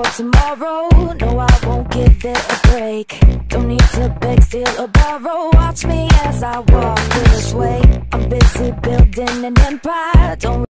tomorrow. No, I won't give it a break. Don't need to beg, steal or borrow. Watch me as I walk this way. I'm busy building an empire. Don't